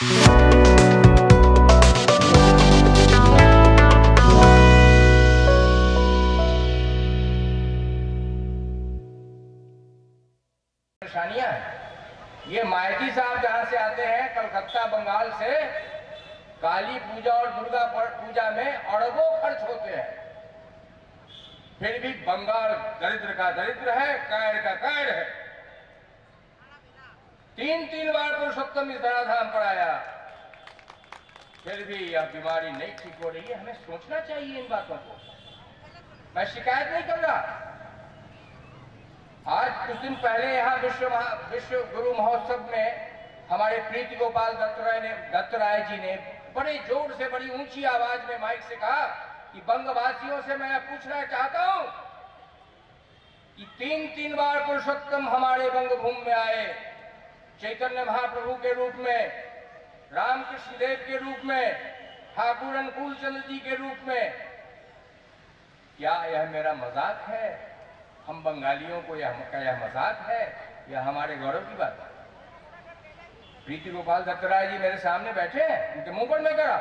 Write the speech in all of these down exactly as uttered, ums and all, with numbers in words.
परेशानियां हैं। ये माइती साहब जहां से आते हैं कलकत्ता बंगाल से, काली पूजा और दुर्गा पूजा में अरबों खर्च होते हैं, फिर भी बंगाल दरिद्र का दरिद्र है, कैर का कैर है। तीन तीन बार पुरुषोत्तम इस धराधाम पर आया, फिर भी यह बीमारी नहीं ठीक हो रही है। हमें सोचना चाहिए इन बातों को। मैं शिकायत नहीं कर रहा। आज कुछ दिन पहले यहाँ विश्व विश्व गुरु महोत्सव में हमारे प्रीति गोपाल दत्त राय ने दत्त राय जी ने बड़े जोर से, बड़ी ऊंची आवाज में माइक से कहा कि बंगवासियों से मैं पूछना चाहता हूं कि तीन तीन बार पुरुषोत्तम हमारे बंगभूमि में आए, चैतन्य महाप्रभु के रूप में, रामकृष्ण देव के रूप में, ठाकुर अनुकूल चंद्र जी के रूप में। क्या यह मेरा मजाक है? हम बंगालियों को यह क्या यह मजाक है? यह हमारे गौरव की बात है। प्रीति गोपाल दत्त राय जी मेरे सामने बैठे हैं, उनके मुंह पर मैं करा।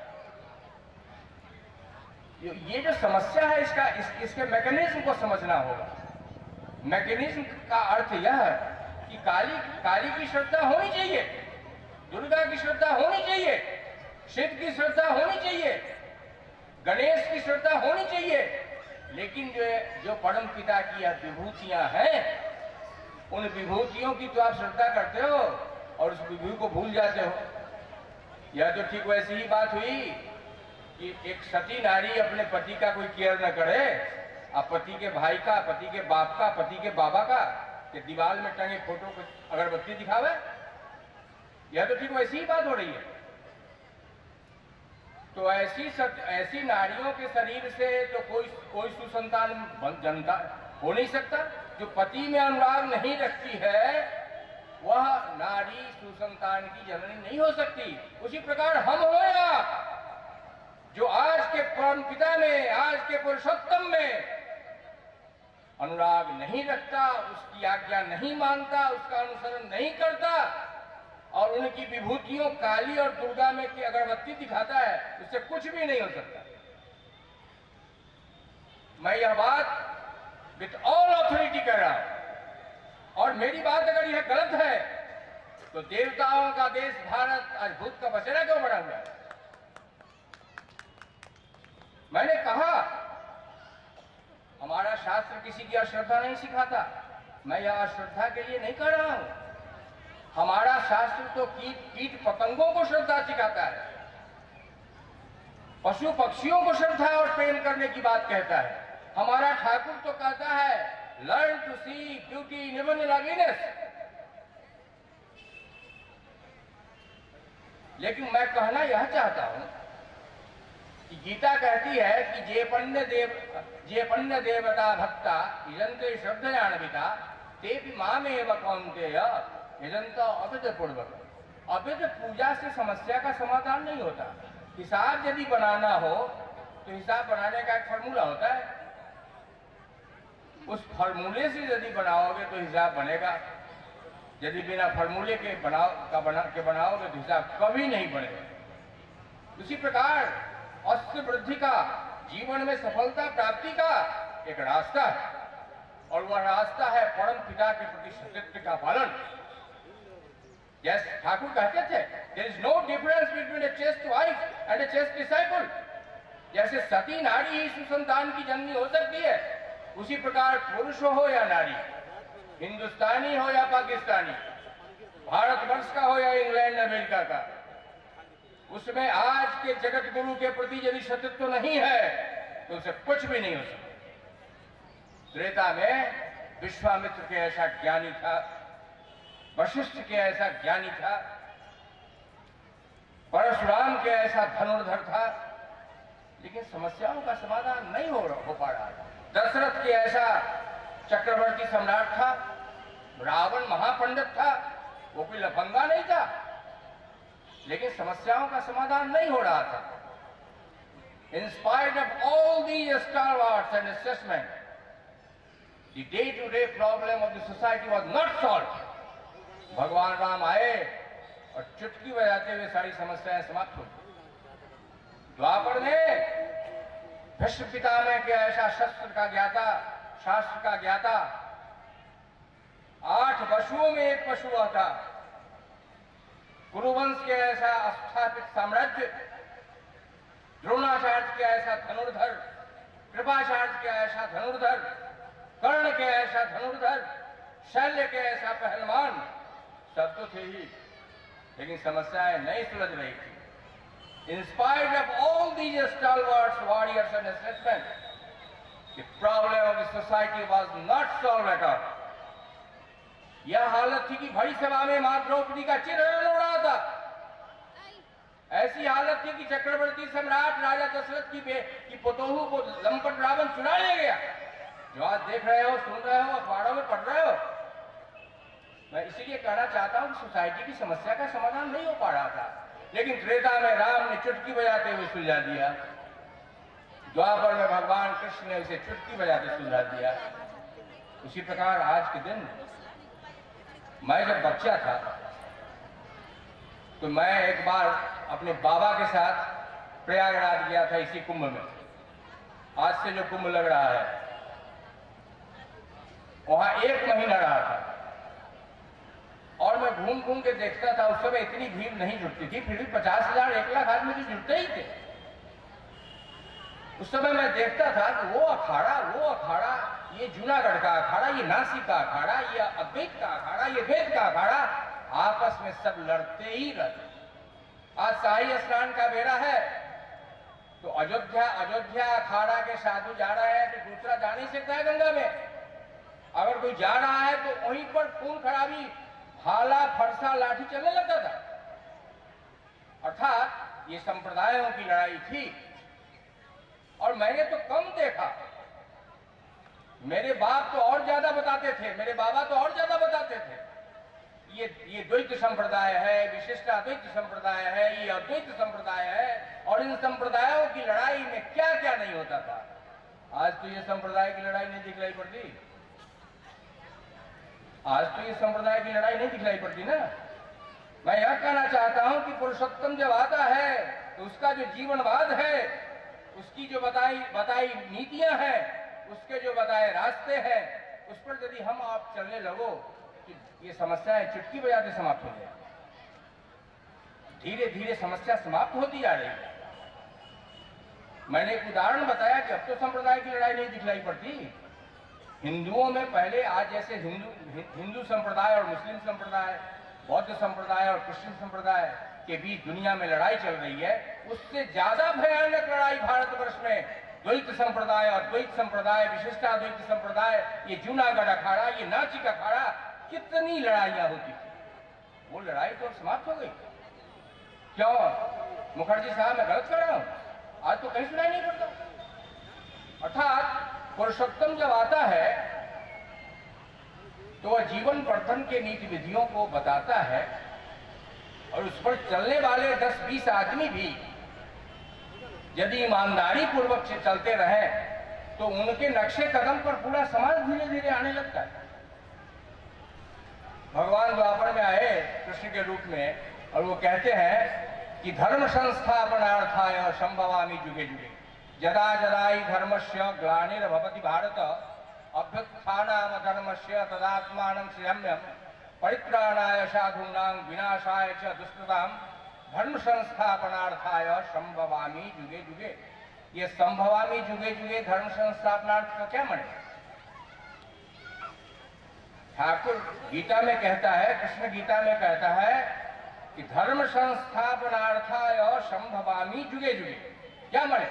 ये जो समस्या है इसका इस, इसके मैकेनिज्म को समझना होगा। मैकेनिज्म का अर्थ यह है कि काली काली की श्रद्धा होनी चाहिए, दुर्गा की श्रद्धा होनी चाहिए, शिव की श्रद्धा होनी चाहिए, गणेश की श्रद्धा होनी चाहिए, लेकिन जो जो परम पिता की यह विभूतियां हैं, उन विभूतियों की तो आप श्रद्धा करते हो और उस विभूति को भूल जाते हो। यह तो ठीक वैसी ही बात हुई कि एक सती नारी अपने पति का कोई केयर न करे, अब पति के भाई का, पति के बाप का, पति के बाबा का, कि दीवार में टंगे फोटो को अगरबत्ती दिखावे। यह तो ठीक वैसी ही बात हो रही है। तो ऐसी सत, ऐसी नारियों के शरीर से तो कोई कोई सुसंतान जनता हो नहीं सकता। जो पति में अनुराग नहीं रखती है वह नारी सुसंतान की जननी नहीं हो सकती। उसी प्रकार हम होएगा जो आज के परम पिता में, आज के पुरुषोत्तम में अनुराग नहीं रखता, उसकी आज्ञा नहीं मानता, उसका अनुसरण नहीं करता और उनकी विभूतियों काली और दुर्गा में की अगरबत्ती दिखाता है, उससे कुछ भी नहीं हो सकता। मैं यह बात विथ ऑल ऑथोरिटी कह रहा हूं, और मेरी बात अगर यह गलत है तो देवताओं का देश भारत आज भूत का बसेरा क्यों बना हुआ है? मैंने कहा हमारा शास्त्र किसी की अश्रद्धा नहीं सिखाता। मैं यह अश्रद्धा के लिए नहीं कर रहा हूं। हमारा शास्त्र तो कीट कीट पतंगों को श्रद्धा सिखाता है, पशु पक्षियों को श्रद्धा और प्रेम करने की बात कहता है। हमारा ठाकुर तो कहता है learn to see beauty in even in ugliness. लेकिन मैं कहना यह चाहता हूं कि गीता कहती है कि जे पन्य देव जे पन्य देवता भक्ता इजंते श्रद्धयान्विता ते भी मामेव कौन्तेय निरंतर अवैध पूर्वक। अवैध पूजा से समस्या का समाधान नहीं होता। हिसाब यदि बनाना हो तो हिसाब बनाने का एक फॉर्मूला होता है, उस फॉर्मूले से यदि बनाओगे तो हिसाब बनेगा। यदि बिना फॉर्मूले के बनाओ का बना के बनाओगे तो हिसाब कभी नहीं बनेगा। उसी प्रकार अस्त्र वृद्धि का, जीवन में सफलता प्राप्ति का एक रास्ता है, और वह रास्ता है परम पिता के प्रति सत्यत्व का पालन। Yes, ठाकुर कहते थे there is no difference between a chaste wife and a chaste disciple। जैसे सती नारी ही सुसंतान की जननी हो सकती है, उसी प्रकार पुरुष हो या नारी, हिंदुस्तानी हो या पाकिस्तानी, भारतवर्ष का हो या इंग्लैंड अमेरिका का, उसमें आज के जगत गुरु के प्रति यदि सत्यत्व नहीं है तो उसे कुछ भी नहीं हो सकता। त्रेता में विश्वामित्र के ऐसा ज्ञानी था, वशिष्ठ के ऐसा ज्ञानी था, परशुराम के ऐसा धनुर्धर था, लेकिन समस्याओं का समाधान नहीं हो, हो पा रहा था। दशरथ के ऐसा चक्रवर्ती सम्राट था, रावण महापंडित था, वो कोई लफंगा नहीं था, लेकिन समस्याओं का समाधान नहीं हो रहा था। In spite of all these stalwarts and assessment, the day-to-day problem of the society was not solved। भगवान राम आए, और चुटकी बजाते हुए सारी समस्याएं समाप्त हो गई। द्वापर में भीष्म पितामह के ऐसा शस्त्र का ज्ञाता, शास्त्र का ज्ञाता, आठ पशुओं में एक पशु था, कुरुवंश के ऐसा स्थापित साम्राज्य, द्रोणाचार्य के ऐसा धनुर्धर, कृपाचार्य के ऐसा धनुर्धर, कर्ण के ऐसा धनुर्धर, शल्य के ऐसा पहलवान, सब तो थे ही, लेकिन समस्याएं नहीं सुलझ रही थी। In spite of all these stalwarts, warriors and statesmen, the problem of the society was not solved at all. यह हालत थी कि भरी सभा में मां द्रौपदी का चिन्ह उड़ रहा था। ऐसी हालत थी कि चक्रवर्ती सम्राट राजा दशरथ की बे की पुतोहू को लंपट रावण चुरा ले गया। जो आज देख रहे हो, सुन रहे हो, अखबारों में पढ़ रहे हो, मैं इसीलिए कहना चाहता हूं कि सोसाइटी की समस्या का समाधान नहीं हो पा रहा था, लेकिन त्रेता में राम ने चुटकी बजाते हुए सुलझा दिया, द्वापर में भगवान कृष्ण ने उसे चुटकी बजाते सुलझा दिया। उसी प्रकार आज के दिन मैं जब बच्चा था तो मैं एक बार अपने बाबा के साथ प्रयागराज गया था, इसी कुंभ में। आज से जो कुंभ लग रहा है, वहां एक महीना रहा था और मैं घूम घूम के देखता था। उस समय इतनी भीड़ नहीं जुटती थी, फिर भी पचास हजार एक लाख आदमी तो जुटते ही थे। उस समय मैं देखता था कि वो अखाड़ा वो अखाड़ा, ये जूनागढ़ का अखाड़ा, ये नासिक का अखाड़ा, ये अद्वैत का अखाड़ा, ये वेद का अखाड़ा, आपस में सब लड़ते ही रहते। आज शाही स्नान का बेरा है तो अयोध्या अयोध्या अखाड़ा के साधु जा रहे हैं तो दूसरा जा नहीं सकता है गंगा में। अगर कोई जा रहा है तो वहीं पर खून खराबी, भाला, फरसा, लाठी चलने लगता था। अर्थात ये संप्रदायों की लड़ाई थी और मैंने तो कम देखा। मेरे बाप तो और ज्यादा बताते थे, मेरे बाबा तो और ज्यादा बताते थे। ये ये द्वैत संप्रदाय है, विशिष्ट अद्वैत संप्रदाय है, ये अद्वैत संप्रदाय है, और इन संप्रदायों की लड़ाई में क्या क्या नहीं होता था। आज तो ये संप्रदाय की लड़ाई नहीं दिखलाई पड़ती, आज तो ये संप्रदाय की लड़ाई नहीं दिखलाई पड़ती ना। मैं यह कहना चाहता हूं कि पुरुषोत्तम जब आता है तो उसका जो जीवनवाद है, उसकी जो बताई बताई नीतियां हैं, उसके जो बताए रास्ते हैं, उस पर यदि हम आप चलने लगो तो ये समस्याएं चुटकी बजाते समाप्त हो जाए। धीरे धीरे समस्या समाप्त होती जा रही है। मैंने एक उदाहरण बताया कि अब तो संप्रदाय की लड़ाई नहीं दिखलाई पड़ती। हिंदुओं में पहले, आज जैसे हिंदू हिंदू संप्रदाय और मुस्लिम संप्रदाय, बौद्ध संप्रदाय और क्रिश्चियन संप्रदाय के बीच दुनिया में लड़ाई चल रही है, उससे ज्यादा भयानक लड़ाई भारतवर्ष में द्वैत संप्रदाय और द्वैत संप्रदाय, विशिष्टाद्वैत संप्रदाय, ये जूनागढ़ अखाड़ा, ये नासिक अखाड़ा, कितनी लड़ाइयां होती थी। वो लड़ाई तो समाप्त हो गई। क्यों मुखर्जी साहब, मैं गलत कर रहा हूं? आज तो कहीं सुनाई नहीं पड़ता। अर्थात पुरुषोत्तम जब आता है तो वह जीवन वर्धन के नीति विधियों को बताता है और उस पर चलने वाले दस बीस आदमी भी यदि ईमानदारी पूर्वक से चलते रहे तो उनके नक्शे कदम पर पूरा समाज धीरे धीरे आने लगता है। भगवान द्वापर में आए कृष्ण के रूप में और वो कहते हैं कि धर्म संस्थापनार्थाय संभवामि जुगे जुगे जदा जदाई धर्मस्य ग्लानिर्भवति भारत अभ्युत्थानाम धर्मस्य तदात्मानं श्रियम्यं परित्राणाय साधूनां विनाशाय च दुष्कृतां धर्म संस्थापनार्थाय संभवामि जुगे जुगे। ये संभवामि जुगे जुगे धर्म संस्थापनार्थ का क्या माने? ठाकुर गीता में कहता है, कृष्ण गीता में कहता है कि धर्म संस्थापनार्थाय संभवामि जुगे जुगे। क्या माने?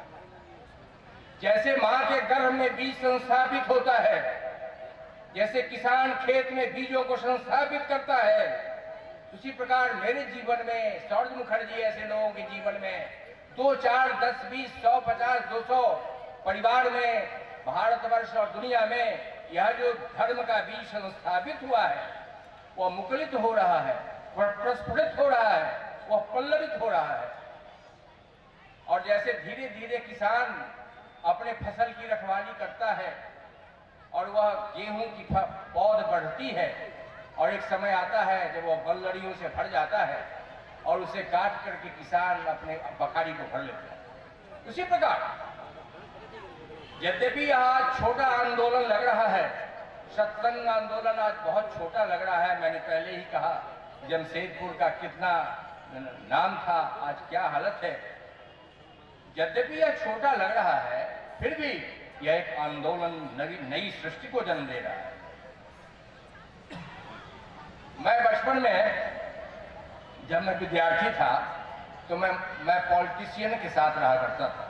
जैसे मां के गर्भ में बीज संस्थापित होता है, जैसे किसान खेत में बीजों को संस्थापित करता है, उसी प्रकार मेरे जीवन में, सौरज मुखर्जी ऐसे लोगों के जीवन में दो चार दस बीस सौ पचास दो सौ परिवार में, भारतवर्ष और दुनिया में यह जो धर्म का बीज संस्थापित हुआ है वह मुकुलित हो रहा है, वह प्रस्फुटित हो रहा है, वह पल्लवित हो रहा है। और जैसे धीरे धीरे किसान अपने फसल की रखवाली करता है और वह गेहूं की पौध बढ़ती है और एक समय आता है जब वो बल्लड़ियों से भर जाता है और उसे काट करके किसान अपने बखारी को भर लेते हैं। उसी प्रकार यद्यपि आज छोटा आंदोलन लग रहा है, शतरंग आंदोलन आज बहुत छोटा लग रहा है। मैंने पहले ही कहा जमशेदपुर का कितना नाम था, आज क्या हालत है। यद्यपि यह छोटा लग रहा है, फिर भी यह एक आंदोलन नई नई सृष्टि को जन्म दे रहा है। मैं बचपन में जब मैं विद्यार्थी था तो मैं मैं पॉलिटिशियन के साथ रहा करता था,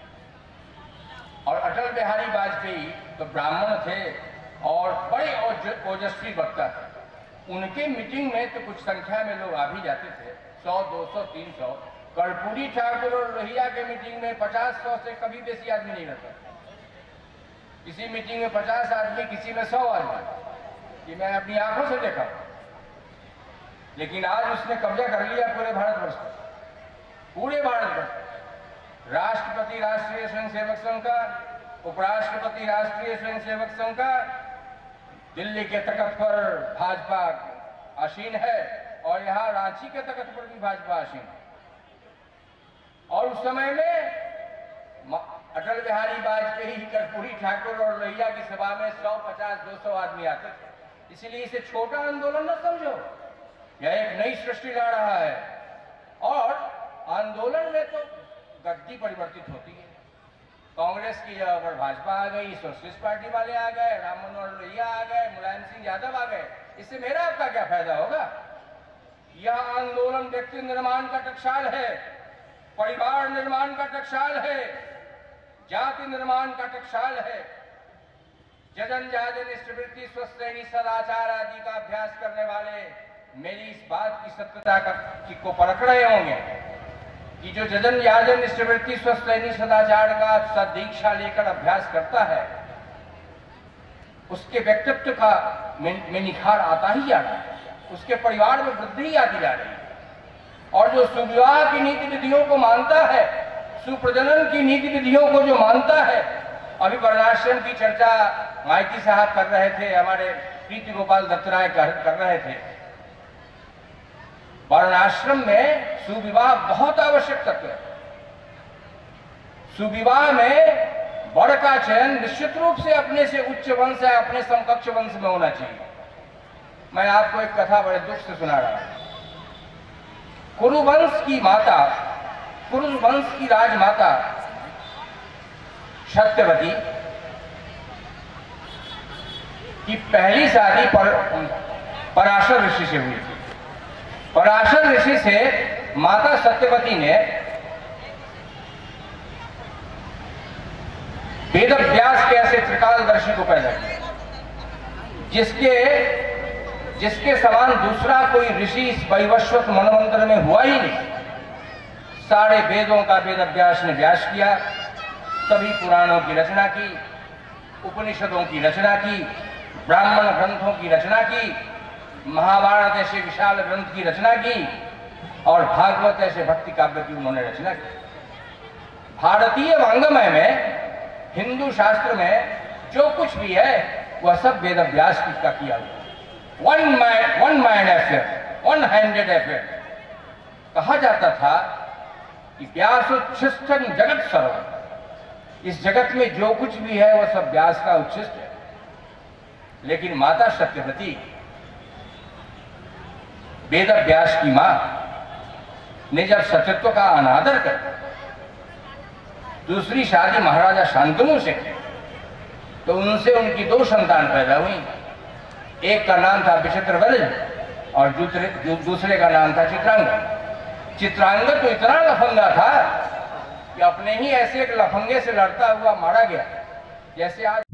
और अटल बिहारी वाजपेयी तो ब्राह्मण थे और बड़े ओजस्वी वक्ता थे। उनके मीटिंग में तो कुछ संख्या में लोग आ भी जाते थे, सौ, दो सौ, तीन सौ। कर्पूरी ठाकुर और लोहिया के मीटिंग में पचास सौ से कभी बेसी आदमी नहीं रहता। किसी मीटिंग में पचास आदमी, किसी में सौ आदमी, ये मैं अपनी आंखों से देखा। लेकिन आज उसने कब्जा कर लिया पूरे भारतवर्ष पर, पूरे भारतवर्ष। राष्ट्रपति राष्ट्रीय स्वयंसेवक संघ का, उपराष्ट्रपति राष्ट्रीय स्वयंसेवक संघ का, दिल्ली के तख्त पर भाजपा आसीन है और यहाँ रांची के तख्त पर भी भाजपा आसीन है। और उस समय में अटल बिहारी वाजपेयी, कर्पूरी ठाकुर और लोहिया की सभा में सौ, पचास, दो सौ आदमी आते थे। इसलिए इसे छोटा आंदोलन न समझो, यह एक नई सृष्टि ला रहा है। और आंदोलन में तो गद्दी परिवर्तित होती है। कांग्रेस की जगह पर भाजपा आ गई, सोशलिस्ट पार्टी वाले आ गए, राम मनोहर लोहिया आ गए, मुलायम सिंह यादव आ गए। इससे मेरा आपका क्या फायदा होगा? यह आंदोलन व्यक्ति निर्माण का टकसाल है, परिवार निर्माण का टकसाल है, जाति निर्माण का टकसाल है। जजन जाजन इष्टवृत्ति स्वस्थैनी सदाचार आदि का अभ्यास करने वाले मेरी इस बात की सत्यता का को परख रहे होंगे कि जो जजन याजन इष्टवृत्ति स्वस्थैनी सदाचार का सदीक्षा लेकर अभ्यास करता है, उसके व्यक्तित्व का में निखार आता ही जा रहा है, उसके परिवार में वृद्धि आती जा रही है। और जो सुविवाह की नीति विधियों को मानता है, सुप्रजनन की नीति विधियों को जो मानता है, अभी वर्णाश्रम की चर्चा माइती साहब कर रहे थे, हमारे प्रीति गोपाल दत्त राय कर, कर रहे थे। वर्णाश्रम में सुविवाह बहुत आवश्यक तत्व है। सुविवाह में वर का चयन निश्चित रूप से अपने से उच्च वंश है, अपने समकक्ष वंश में होना चाहिए। मैं आपको एक कथा बड़े दुख से सुना रहा हूं। कुरुवंश की माता, कुरुवंश की राजमाता सत्यवती की पहली शादी पर पराशर ऋषि से हुई थी। पराशर ऋषि से माता सत्यवती ने वेदव्यास के ऐसे त्रिकालदर्शी को पैदा किया, जिसके जिसके समान दूसरा कोई ऋषि इस वैवस्वत मनवंतर में हुआ ही नहीं। सारे वेदों का वेदव्यास ने व्यास किया, सभी पुराणों की रचना की, उपनिषदों की रचना की, ब्राह्मण ग्रंथों की रचना की, महाभारत ऐसे विशाल ग्रंथ की रचना की, और भागवत ऐसे भक्ति काव्य की उन्होंने रचना की। भारतीय वांग्मय में, हिंदू शास्त्र में जो कुछ भी है वह सब वेदव्यास का किया हुआ। One man one man affair, one handed affair. कहा जाता था कि व्यासोच्छिष्टं जगत सर्वम्, इस जगत में जो कुछ भी है वह सब व्यास का उच्छिष्ट है। लेकिन माता सत्यवती, वेदव्यास की मां ने जब सत्यत्व का अनादर कर दूसरी शादी महाराजा शांतनु से की, तो उनसे उनकी दो संतान पैदा हुई। एक का नाम था विचित्रवदन और दूसरे दूसरे का नाम था चित्रांगद। चित्रांगद तो इतना लफंगा था कि अपने ही ऐसे एक लफंगे से लड़ता हुआ मारा गया, जैसे आज